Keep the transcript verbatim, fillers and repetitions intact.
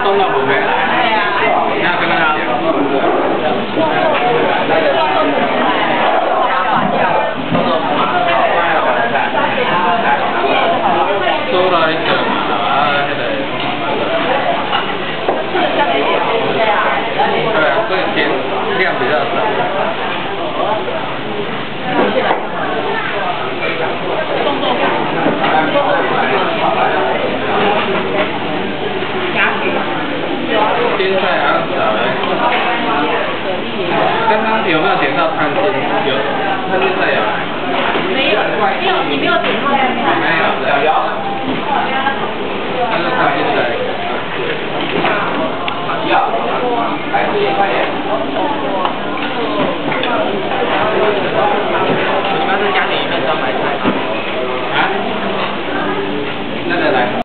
送到后面。对呀。你要跟他讲。收了一个嘛，啊，那个。对啊，所以钱量比较少。青菜好像少了。刚刚有没有点到餐厅？有，餐厅在有。没有，没有，你没有点到餐厅。没有，小姚。